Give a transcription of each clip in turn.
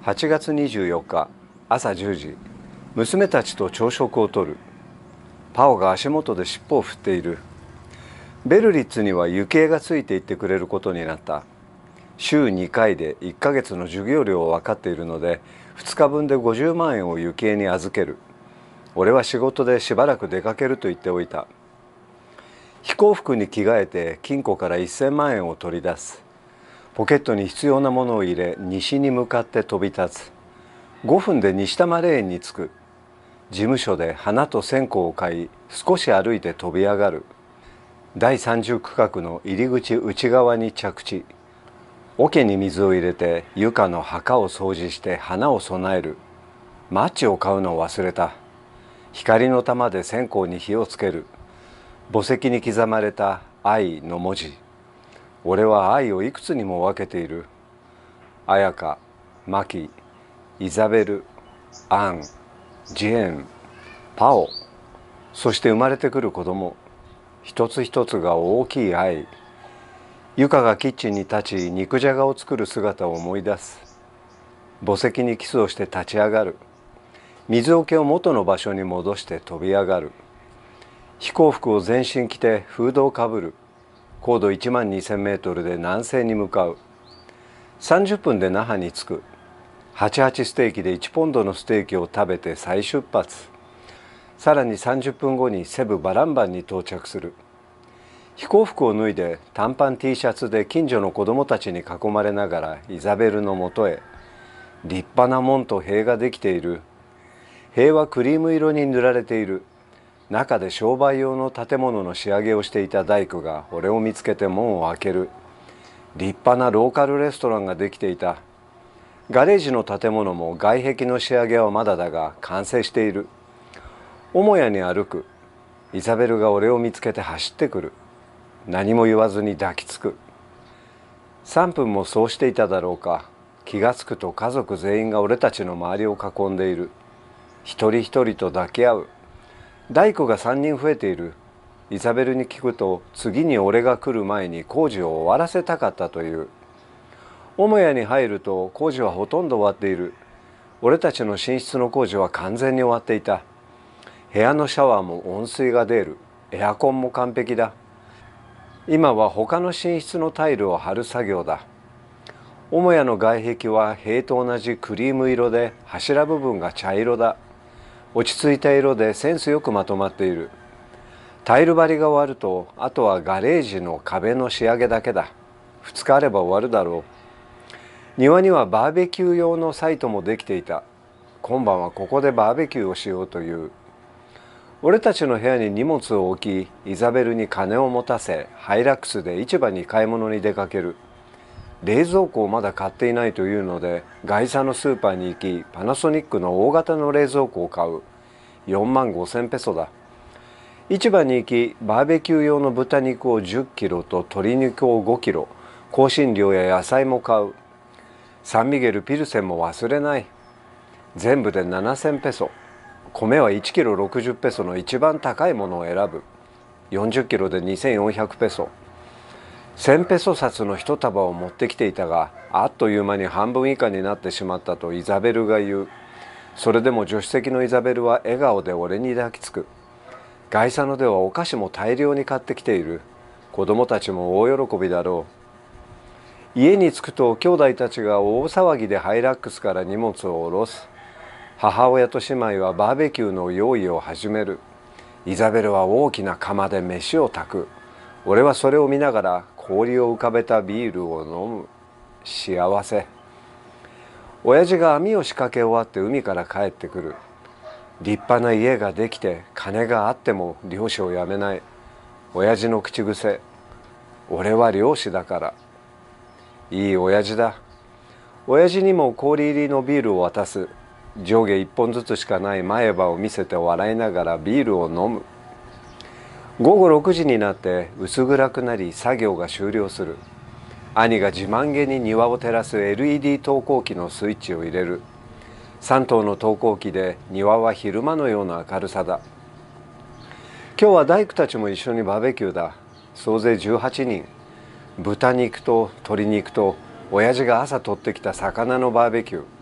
8月24日朝10時、娘たちと朝食をとる。パオが足元で尻尾を振っている。ベルリッツには幸恵がついていってくれることになった。週2回で1ヶ月の授業料を分かっているので、2日分で50万円を幸恵に預ける。俺は仕事でしばらく出かけると言っておいた。飛行服に着替えて金庫から1000万円を取り出す。ポケットに必要なものを入れ、西に向かって飛び立つ。5分で西多摩霊園に着く。事務所で花と線香を買い、少し歩いて飛び上がる。第30区画の入り口内側に着地。桶に水を入れて床の墓を掃除して花を供える。マッチを買うのを忘れた。光の玉で線香に火をつける。墓石に刻まれた愛の文字。俺は愛をいくつにも分けている。綾香、マキ、イザベル、アン、ジェーン、パオ、そして生まれてくる子供、一つ一つが大きい愛。ユカがキッチンに立ち肉じゃがを作る姿を思い出す。墓石にキスをして立ち上がる。水桶を元の場所に戻して飛び上がる。飛行服を全身着てフードをかぶる。高度1万2000メートルで南西に向かう。30分で那覇に着く。88ステーキで1ポンドのステーキを食べて再出発。さらに30分後にセブバランバンに到着する。飛行服を脱いで短パン T シャツで近所の子供たちに囲まれながらイザベルのもとへ。立派な門と塀ができている。塀はクリーム色に塗られている。中で商売用の建物の仕上げをしていた大工が俺を見つけて門を開ける。立派なローカルレストランができていた。ガレージの建物も外壁の仕上げはまだだが完成している。母屋に歩く。イザベルが俺を見つけて走ってくる。何も言わずに抱きつく。3分もそうしていただろうか。気がつくと家族全員が俺たちの周りを囲んでいる。一人一人と抱き合う。大工が3人増えている。イザベルに聞くと、次に俺が来る前に工事を終わらせたかったという。母屋に入ると工事はほとんど終わっている。俺たちの寝室の工事は完全に終わっていた。部屋のシャワーも温水が出る。エアコンも完璧だ。今は他の寝室のタイルを貼る作業だ。母屋の外壁は塀と同じクリーム色で柱部分が茶色だ。落ち着いた色でセンスよくまとまっている。タイル張りが終わると、あとはガレージの壁の仕上げだけだ。2日あれば終わるだろう。庭にはバーベキュー用のサイトもできていた。今晩はここでバーベキューをしようという。俺たちの部屋に荷物を置き、イザベルに金を持たせ、ハイラックスで市場に買い物に出かける。冷蔵庫をまだ買っていないというので、外車のスーパーに行き、パナソニックの大型の冷蔵庫を買う。4万5000ペソだ。市場に行き、バーベキュー用の豚肉を10キロと鶏肉を5キロ、香辛料や野菜も買う。サンミゲルピルセンも忘れない。全部で7000ペソ。米は1キロ60ペソの一番高いものを選ぶ。40キロで2400ペソ。1000ペソ札の一束を持ってきていたが、あっという間に半分以下になってしまったとイザベルが言う。それでも助手席のイザベルは笑顔で俺に抱きつく。外車のではお菓子も大量に買ってきている。子供たちも大喜びだろう。家に着くと兄弟たちが大騒ぎでハイラックスから荷物を下ろす。母親と姉妹はバーベキューの用意を始める。イザベルは大きな釜で飯を炊く。俺はそれを見ながら氷を浮かべたビールを飲む。幸せ。親父が網を仕掛け終わって海から帰ってくる。立派な家ができて金があっても漁師を辞めない。親父の口癖。俺は漁師だから。いい親父だ。親父にも氷入りのビールを渡す。上下1本ずつしかない前歯を見せて笑いながらビールを飲む。午後6時になって薄暗くなり作業が終了する。兄が自慢げに庭を照らす LED 投光器のスイッチを入れる。3灯の投光器で庭は昼間のような明るさだ。今日は大工たちも一緒にバーベキューだ。総勢18人。豚肉と鶏肉と親父が朝取ってきた魚のバーベキュー。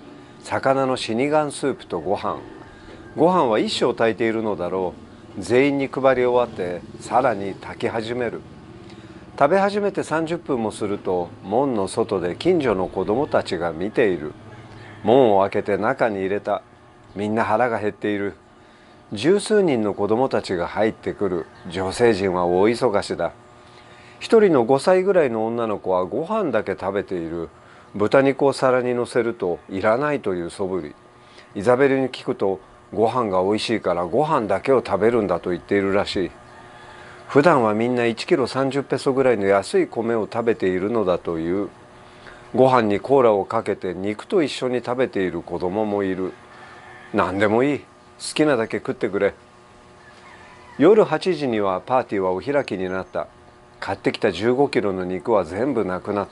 魚の死神スープとご飯は一升炊いているのだろう。全員に配り終わってさらに炊き始める。食べ始めて30分もすると門の外で近所の子供たちが見ている。門を開けて中に入れた。みんな腹が減っている。十数人の子供たちが入ってくる。女性陣は大忙しだ。一人の5歳ぐらいの女の子はご飯だけ食べている。豚肉を皿にのせるといらないという素振り。イザベルに聞くと、ご飯が美味しいからご飯だけを食べるんだと言っているらしい。普段はみんな1キロ30ペソぐらいの安い米を食べているのだという。ご飯にコーラをかけて肉と一緒に食べている子供もいる。何でもいい。好きなだけ食ってくれ。夜8時にはパーティーはお開きになった。買ってきた15キロの肉は全部なくなった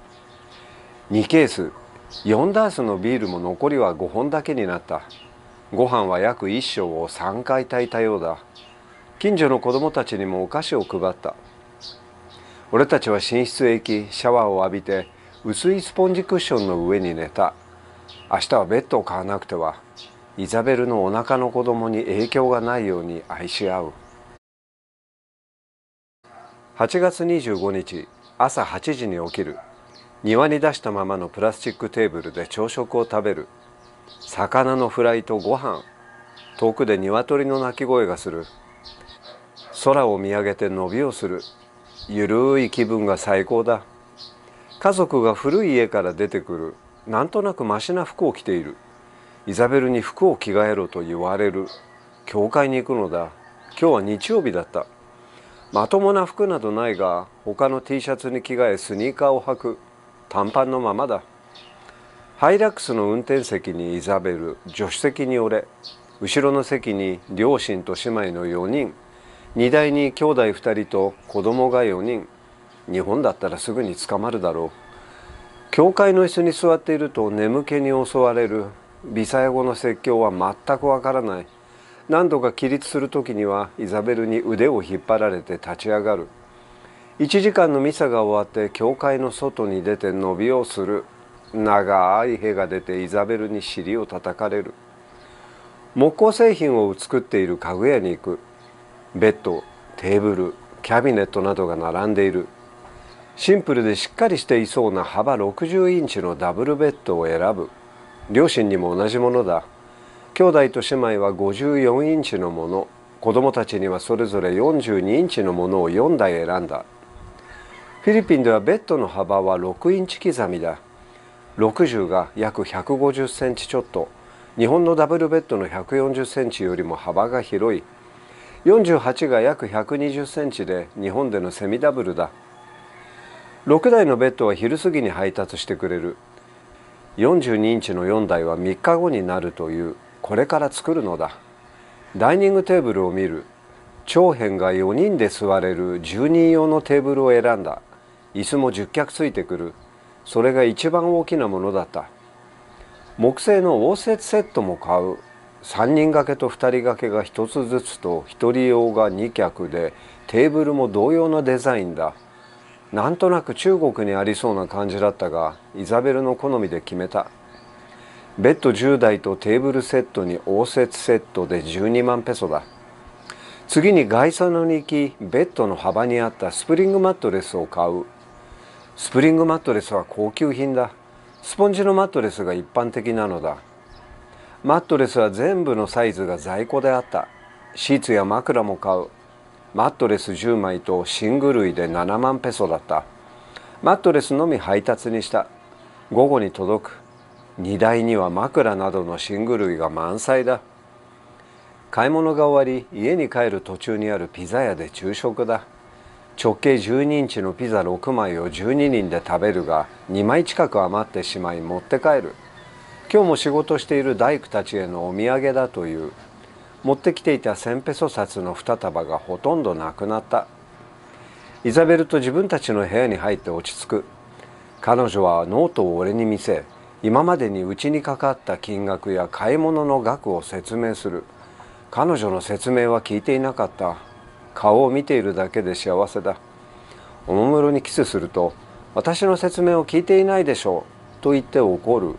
。2ケース、4ダースのビールも残りは5本だけになった。ご飯は約1升を3回炊いたようだ。近所の子供たちにもお菓子を配った。俺たちは寝室へ行き、シャワーを浴びて薄いスポンジクッションの上に寝た。明日はベッドを買わなくては。イザベルのお腹の子供に影響がないように愛し合う。8月25日、朝8時に起きる。庭に出したままのプラスチックテーブルで朝食を食べる。魚のフライとご飯。遠くで鶏の鳴き声がする。空を見上げて伸びをする。ゆるい気分が最高だ。家族が古い家から出てくる。なんとなくマシな服を着ている。イザベルに服を着替えろと言われる。教会に行くのだ。今日は日曜日だった。まともな服などないが、他の T シャツに着替えスニーカーを履く。短パンのままだ。ハイラックスの運転席にイザベル、助手席に俺、後ろの席に両親と姉妹の4人、荷台に兄弟2人と子供が4人。日本だったらすぐに捕まるだろう。教会の椅子に座っていると眠気に襲われる。ビサヤ語の説教は全くわからない。何度か起立するときにはイザベルに腕を引っ張られて立ち上がる。1時間のミサが終わって教会の外に出て伸びをする。長い屁が出てイザベルに尻を叩かれる。木工製品を作っている家具屋に行く。ベッド、テーブル、キャビネットなどが並んでいる。シンプルでしっかりしていそうな幅60インチのダブルベッドを選ぶ。両親にも同じものだ。兄弟と姉妹は54インチのもの、子供たちにはそれぞれ42インチのものを4台選んだ。フィリピンではベッドの幅は6インチ刻みだ。60が約150センチちょっと。日本のダブルベッドの140センチよりも幅が広い。48が約120センチで日本でのセミダブルだ。6台のベッドは昼過ぎに配達してくれる。42インチの4台は3日後になるという。これから作るのだ。ダイニングテーブルを見る。長辺が4人で座れる10人用のテーブルを選んだ。椅子も10脚ついてくる。それが一番大きなものだった。木製の応接セットも買う。3人掛けと2人掛けが1つずつと1人用が2脚で、テーブルも同様のデザインだ。なんとなく中国にありそうな感じだったが、イザベルの好みで決めた。ベッド10台とテーブルセットに応接セットで12万ペソだ。次にガイサノに行き、ベッドの幅に合ったスプリングマットレスを買う。スプリングマットレスは高級品だ。スポンジのマットレスが一般的なのだ。マットレスは全部のサイズが在庫であった。シーツや枕も買う。マットレス10枚と寝具類で7万ペソだった。マットレスのみ配達にした。午後に届く。荷台には枕などの寝具類が満載だ。買い物が終わり、家に帰る途中にあるピザ屋で昼食だ。直径12インチのピザ6枚を12人で食べるが、2枚近く余ってしまい持って帰る。今日も仕事している大工たちへのお土産だという。持ってきていた1000ペソ札の2束がほとんどなくなった。イザベルと自分たちの部屋に入って落ち着く。彼女はノートを俺に見せ、今までにうちにかかった金額や買い物の額を説明する。彼女の説明は聞いていなかった。顔を見ているだけで幸せだ。おもむろにキスすると、私の説明を聞いていないでしょうと言って怒る。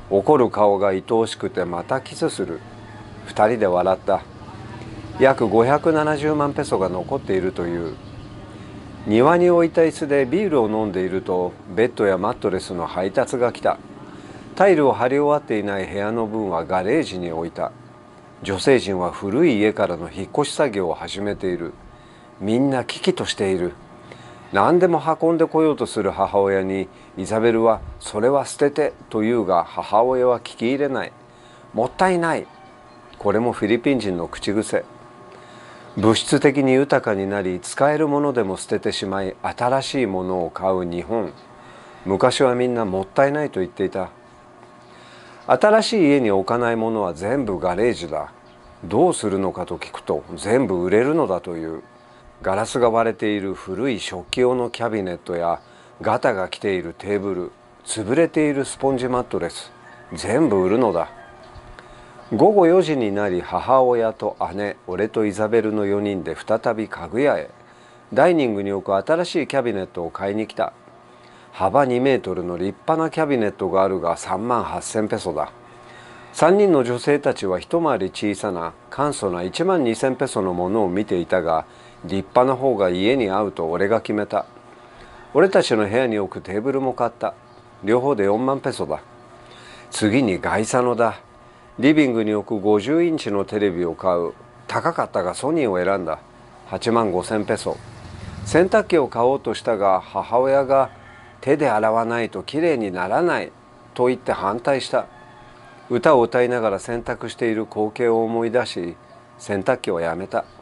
怒る顔が愛おしくてまたキスする。二人で笑った。約570万ペソが残っているという。庭に置いた椅子でビールを飲んでいると、ベッドやマットレスの配達が来た。タイルを張り終わっていない部屋の分はガレージに置いた。女性陣は古い家からの引っ越し作業を始めている。みんな危機としている。何でも運んでこようとする母親にイザベルは「それは捨てて」と言うが、母親は聞き入れない。もったいない。これもフィリピン人の口癖。物質的に豊かになり、使えるものでも捨ててしまい、新しいものを買う日本。昔はみんなもったいないと言っていた。新しい家に置かないものは全部ガレージだ。どうするのかと聞くと、全部売れるのだという。ガラスが割れている古い食器用のキャビネットや、ガタが来ているテーブル、潰れているスポンジマットレス、全部売るのだ。午後4時になり、母親と姉、俺とイザベルの4人で再び家具屋へ。ダイニングに置く新しいキャビネットを買いに来た。幅2メートルの立派なキャビネットがあるが3万8000ペソだ。3人の女性たちは一回り小さな簡素な1万2000ペソのものを見ていたが、立派な方が家に合うと俺が決めた。俺たちの部屋に置くテーブルも買った。両方で4万ペソだ。次にガイサノだ。リビングに置く50インチのテレビを買う。高かったがソニーを選んだ。8万5000ペソ。洗濯機を買おうとしたが、母親が手で洗わないときれいにならないと言って反対した。歌を歌いながら洗濯している光景を思い出し、洗濯機をやめた。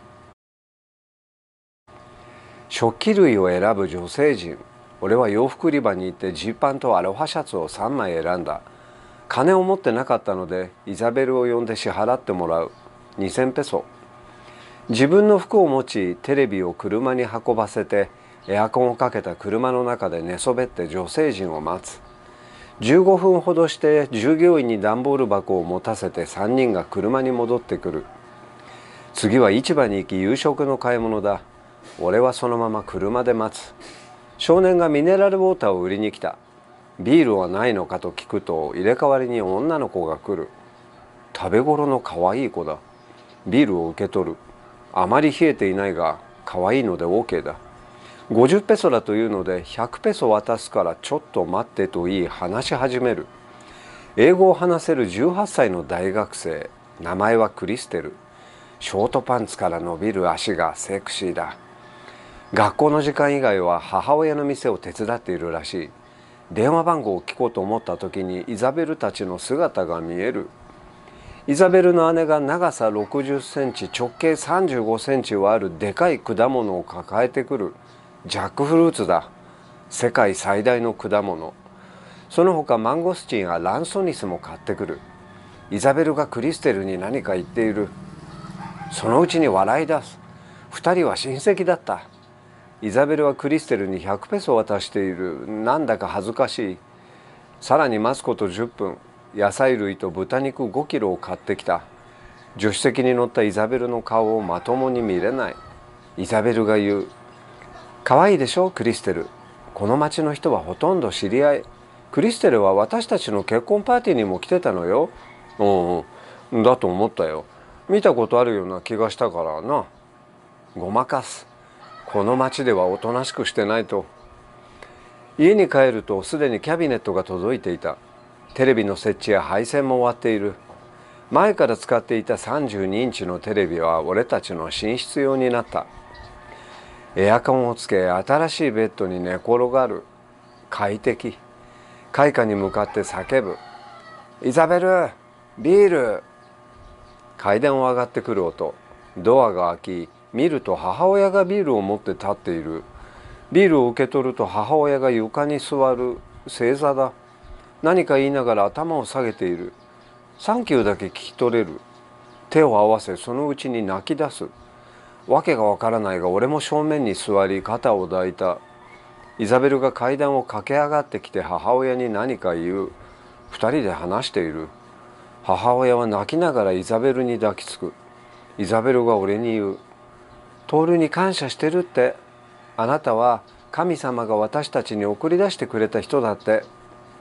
食器類を選ぶ女性陣。俺は洋服売り場に行ってジーパンとアロハシャツを3枚選んだ。金を持ってなかったのでイザベルを呼んで支払ってもらう。2000ペソ。自分の服を持ち、テレビを車に運ばせて、エアコンをかけた車の中で寝そべって女性陣を待つ。15分ほどして従業員に段ボール箱を持たせて3人が車に戻ってくる。次は市場に行き夕食の買い物だ。俺はそのまま車で待つ。少年がミネラルウォーターを売りに来た。ビールはないのかと聞くと、入れ替わりに女の子が来る。食べ頃の可愛い子だ。ビールを受け取る。あまり冷えていないが可愛いので OK だ。50ペソだというので100ペソ渡すからちょっと待ってと言い話し始める。英語を話せる18歳の大学生。名前はクリステル。ショートパンツから伸びる足がセクシーだ。学校の時間以外は母親の店を手伝っているらしい。電話番号を聞こうと思った時にイザベルたちの姿が見える。イザベルの姉が長さ60センチ、直径35センチはあるでかい果物を抱えてくる。ジャックフルーツだ。世界最大の果物。その他マンゴスチンやランソニスも買ってくる。イザベルがクリステルに何か言っている。そのうちに笑い出す。2人は親戚だった。イザベルはクリステルに100ペソ渡している。なんだか恥ずかしい。さらに待つこと10分。野菜類と豚肉5キロを買ってきた。助手席に乗ったイザベルの顔をまともに見れない。イザベルが言う。可愛いでしょ、クリステル。この町の人はほとんど知り合い。クリステルは私たちの結婚パーティーにも来てたのよ。うん、だと思ったよ。見たことあるような気がしたからな。ごまかす。この町ではおとなしくしてないと。家に帰るとすでにキャビネットが届いていた。テレビの設置や配線も終わっている。前から使っていた32インチのテレビは俺たちの寝室用になった。エアコンをつけ、新しいベッドに寝転がる。快適。開花に向かって叫ぶ。イザベル、ビール。階段を上がってくる音。ドアが開き、見ると母親がビールを持って立っている。ビールを受け取ると母親が床に座る。正座だ。何か言いながら頭を下げている。サンキューだけ聞き取れる。手を合わせ、そのうちに泣き出す。わけがわからないが、俺も正面に座り肩を抱いた。イザベルが階段を駆け上がってきて母親に何か言う。2人で話している。母親は泣きながらイザベルに抱きつく。イザベルが俺に言う。トールに感謝してるって。あなたは神様が私たちに送り出してくれた人だって。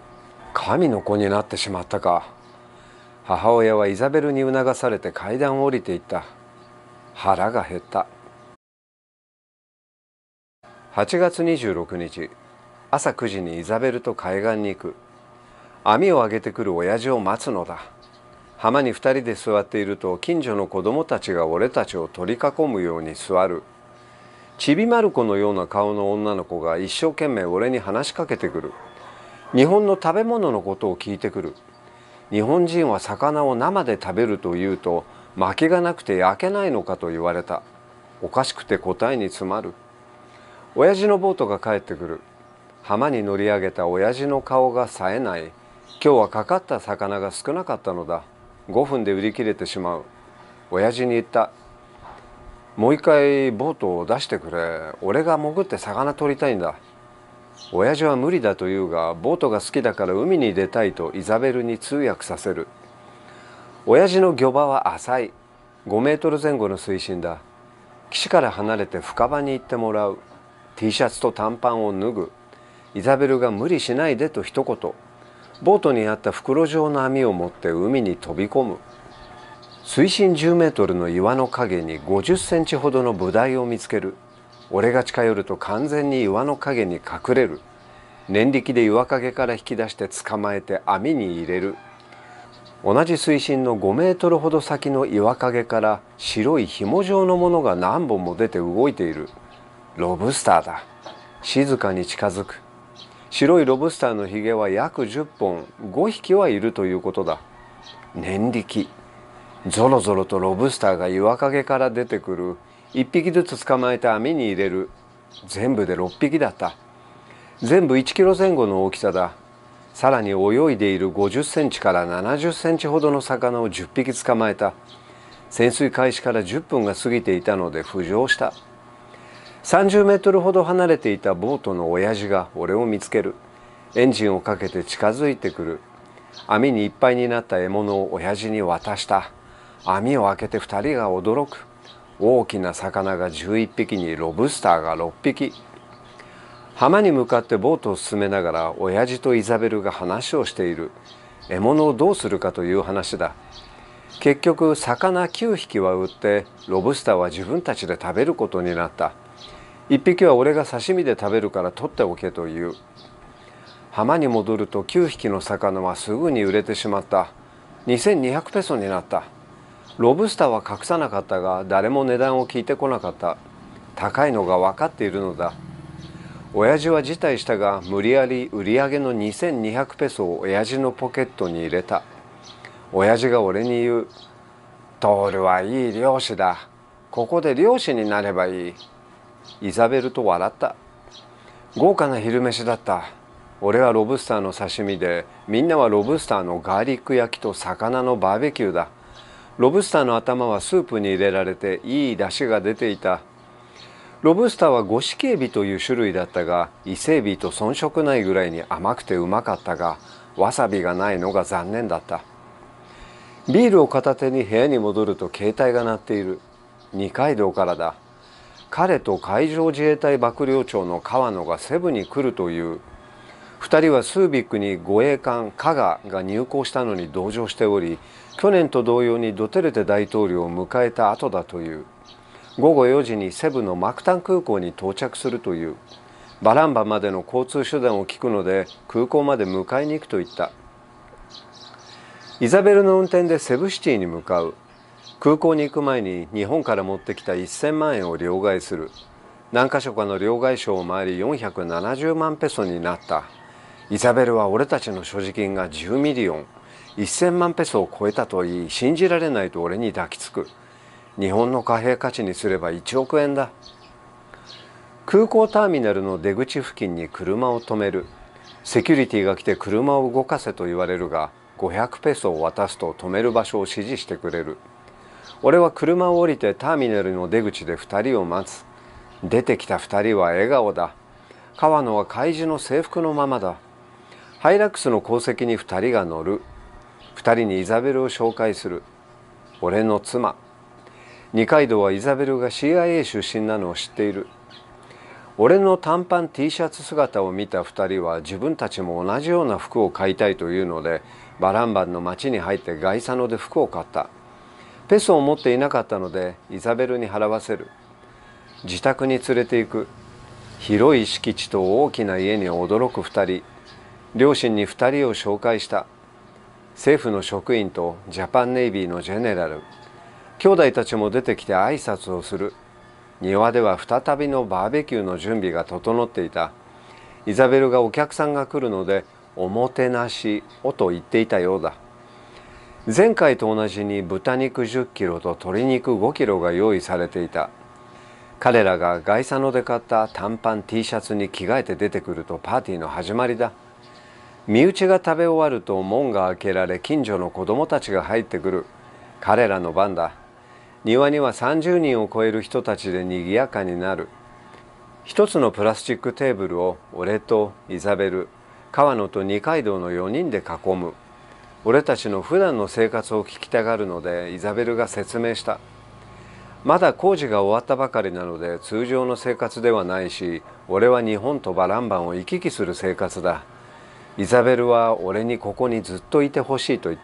神の子になってしまったか。母親はイザベルに促されて階段を降りていった。腹が減った。8月26日、朝9時にイザベルと海岸に行く。網を上げてくる親父を待つのだ。浜に2人で座っていると、近所の子供たちが俺たちを取り囲むように座る。ちびまる子のような顔の女の子が一生懸命俺に話しかけてくる。日本の食べ物のことを聞いてくる。日本人は魚を生で食べるというと、薪がなくて焼けないのかと言われた。おかしくて答えに詰まる。親父のボートが帰ってくる。浜に乗り上げた親父の顔が冴えない。今日はかかった魚が少なかったのだ。5分で売り切れてしまう。親父に言った。もう一回ボートを出してくれ。俺が潜って魚取りたいんだ。親父は無理だと言うが、ボートが好きだから海に出たいとイザベルに通訳させる。親父の漁場は浅い。5メートル前後の水深だ。岸から離れて深場に行ってもらう。T シャツと短パンを脱ぐ。イザベルが無理しないでと一言。ボートにあった袋状の網を持って海に飛び込む。水深10メートルの岩の影に50センチほどのブダイを見つける。俺が近寄ると完全に岩の影に隠れる。念力で岩陰から引き出して捕まえて網に入れる。同じ水深の5メートルほど先の岩陰から白い紐状のものが何本も出て動いている。ロブスターだ。静かに近づく。白いロブスターのひげは約10本、5匹はいるということだ。念力。ぞろぞろとロブスターが岩陰から出てくる。1匹ずつ捕まえて網に入れる。全部で6匹だった。全部1キロ前後の大きさだ。さらに泳いでいる50センチから70センチほどの魚を10匹捕まえた。潜水開始から10分が過ぎていたので浮上した。30メートルほど離れていたボートの親父が俺を見つける。エンジンをかけて近づいてくる。網にいっぱいになった獲物を親父に渡した。網を開けて2人が驚く。大きな魚が11匹にロブスターが6匹。浜に向かってボートを進めながら親父とイザベルが話をしている。獲物をどうするかという話だ。結局魚9匹は売ってロブスターは自分たちで食べることになった。1匹は俺が刺身で食べるから取っておけという。浜に戻ると9匹の魚はすぐに売れてしまった。2200ペソになった。ロブスターは隠さなかったが、誰も値段を聞いてこなかった。高いのが分かっているのだ。親父は辞退したが、無理やり売り上げの2200ペソを親父のポケットに入れた。親父が俺に言う。トールはいい漁師だ。ここで漁師になればいい。イザベルと笑った。豪華な昼飯だった。俺はロブスターの刺身で、みんなはロブスターのガーリック焼きと魚のバーベキューだ。ロブスターの頭はスープに入れられていい出汁が出ていた。ロブスターはゴシキエビという種類だったが、伊勢エビと遜色ないぐらいに甘くてうまかったが、わさびがないのが残念だった。ビールを片手に部屋に戻ると携帯が鳴っている。二階堂からだ。彼と海上自衛隊幕僚長の川野がセブに来るという。2人はスービックに護衛艦加賀が入港したのに同乗しており、去年と同様にドテルテ大統領を迎えた後だという。午後4時にセブのマクタン空港に到着するという。バランバまでの交通手段を聞くので空港まで迎えに行くと言った。イザベルの運転でセブシティに向かう。空港に行く前に日本から持ってきた1000万円を両替する。何か所かの両替所を回り470万ペソになった。イザベルは俺たちの所持金が10ミリオン、1000万ペソを超えたと言い、信じられないと俺に抱きつく。日本の貨幣価値にすれば1億円だ。空港ターミナルの出口付近に車を止める。セキュリティが来て車を動かせと言われるが、500ペソを渡すと止める場所を指示してくれる。俺は車を降りてターミナルの出口で2人を待つ。出てきた2人は笑顔だ。川野は海事の制服のままだ。ハイラックスの後席に2人が乗る。2人にイザベルを紹介する。俺の妻。二階堂はイザベルが CIA 出身なのを知っている。 俺の短パン T シャツ姿を見た2人は自分たちも同じような服を買いたいというので、バランバンの町に入ってガイサノで服を買った。ペソを持っていなかったのでイザベルに払わせる。自宅に連れて行く。広い敷地と大きな家に驚く2人。両親に2人を紹介した。政府の職員とジャパンネイビーのジェネラル。兄弟たちも出てきて挨拶をする。庭では再びのバーベキューの準備が整っていた。イザベルがお客さんが来るのでおもてなしをと言っていたようだ。前回と同じに豚肉10キロと鶏肉5キロが用意されていた。彼らがガイサノで買った短パン T シャツに着替えて出てくるとパーティーの始まりだ。身内が食べ終わると門が開けられ近所の子供たちが入ってくる。彼らの番だ。庭には30人を超える人たちで賑やかになる。一つのプラスチックテーブルを俺とイザベル、川野と二階堂の4人で囲む。俺たちの普段の生活を聞きたがるのでイザベルが説明した。まだ工事が終わったばかりなので通常の生活ではないし、俺は日本とバランバンを行き来する生活だ。イザベルは俺にここにずっといてほしいと言った。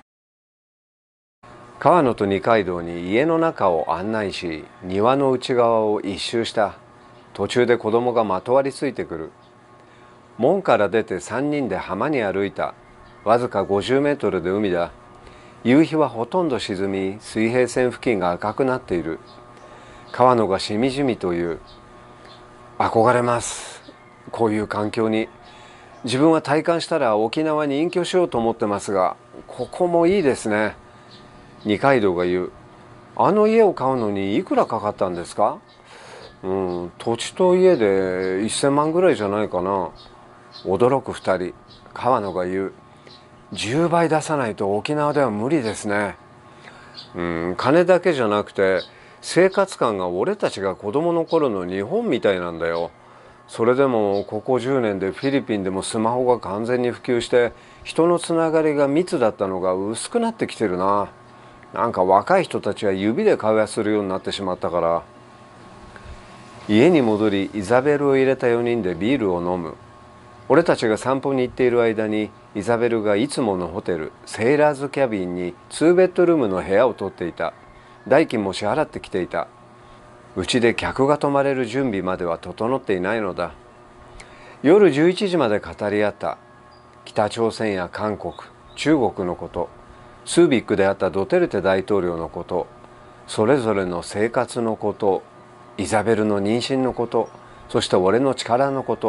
川野と二階堂に家の中を案内し、庭の内側を一周した。途中で子供がまとわりついてくる。門から出て3人で浜に歩いた。わずか50メートルで海だ。夕日はほとんど沈み、水平線付近が赤くなっている。川野がしみじみと言う。憧れます。こういう環境に。自分は体感したら沖縄に隠居しようと思ってますが、ここもいいですね。二階堂が言う。あの家を買うのにいくらかかったんですか？土地と家で1000万ぐらいじゃないかな。驚く2人。川野が言う。10倍出さないと沖縄では無理ですね。金だけじゃなくて生活感が俺たちが子供の頃の日本みたいなんだよ。それでもここ10年でフィリピンでもスマホが完全に普及して人のつながりが密だったのが薄くなってきてるな。なんか若い人たちは指で会話するようになってしまったから。家に戻りイザベルを入れた4人でビールを飲む。俺たちが散歩に行っている間にイザベルがいつものホテルセイラーズキャビンに2ベッドルームの部屋を取っていた。代金も支払ってきていた。うちで客が泊まれる準備までは整っていないのだ。夜11時まで語り合った。北朝鮮や韓国、中国のこと、スービックであったドテルテ大統領のこと、それぞれの生活のこと、イザベルの妊娠のこと、そして俺の力のこと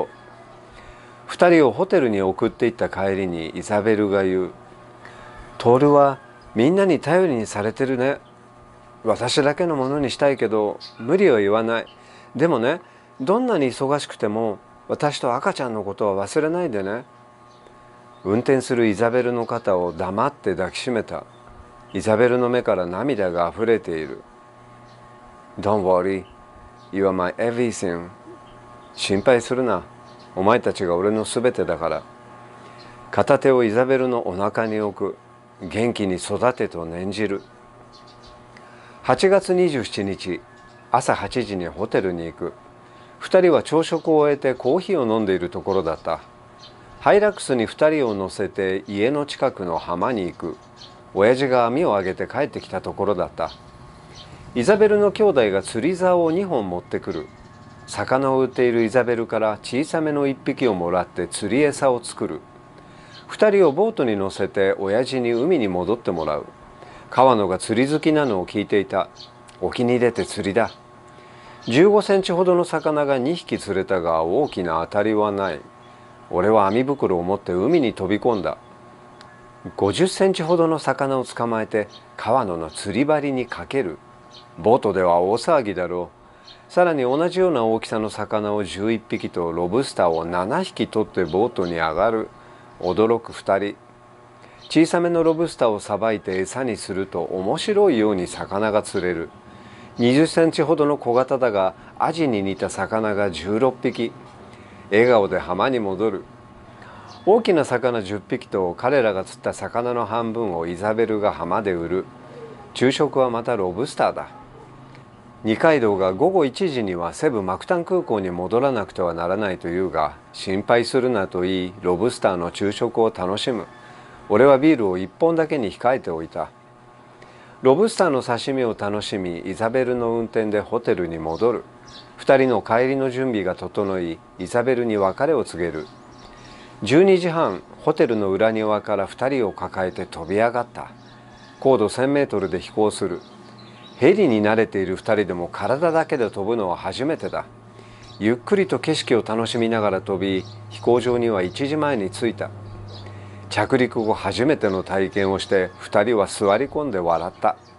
。2人をホテルに送っていった帰りにイザベルが言う。トールはみんなに頼りにされてるね。私だけのものにしたいけど無理は言わない。でもね、どんなに忙しくても私と赤ちゃんのことは忘れないでね。運転するイザベルの肩を黙って抱きしめた。イザベルの目から涙があふれている。Don't worry, you are my everything. 心配するな。お前たちが俺のすべてだから。片手をイザベルのお腹に置く。元気に育てと念じる。8月27日、朝8時にホテルに行く。2人は朝食を終えてコーヒーを飲んでいるところだった。ハイラックスに2人を乗せて家の近くの浜に行く。親父が網を上げて帰ってきたところだった。イザベルの兄弟が釣り竿を2本持ってくる。魚を売っているイザベルから小さめの1匹をもらって釣り餌を作る。2人をボートに乗せて親父に海に戻ってもらう。川野が釣り好きなのを聞いていた。沖に出て釣りだ。15センチほどの魚が2匹釣れたが大きな当たりはない。俺は網袋を持って海に飛び込んだ。50センチほどの魚を捕まえて川野の釣り針にかける。ボートでは大騒ぎだろう。さらに同じような大きさの魚を11匹とロブスターを7匹取ってボートに上がる。驚く2人。小さめのロブスターをさばいて餌にすると面白いように魚が釣れる。20センチほどの小型だがアジに似た魚が16匹。笑顔で浜に戻る。大きな魚10匹と彼らが釣った魚の半分をイザベルが浜で売る。昼食はまたロブスターだ。 二階堂が午後1時にはセブマクタン空港に戻らなくてはならないというが、心配するなと言い、ロブスターの昼食を楽しむ。俺はビールを1本だけに控えておいた。ロブスターの刺身を楽しみ、イザベルの運転でホテルに戻る。2人の帰りの準備が整い、イザベルに別れを告げる。12時半、ホテルの裏庭から2人を抱えて飛び上がった。高度1000メートルで飛行する。ヘリに慣れている2人でも体だけで飛ぶのは初めてだ。ゆっくりと景色を楽しみながら飛び、飛行場には1時前に着いた。着陸後初めての体験をして2人は座り込んで笑った。